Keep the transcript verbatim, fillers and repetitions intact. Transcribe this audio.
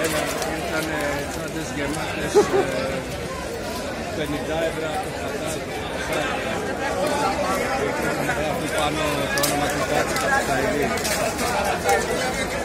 ήταν τσάντες γεμάτες πενήντα ευρώ το χατάκι. Γράφει πάνω το όνομα του Κάτσικα του Καηλή.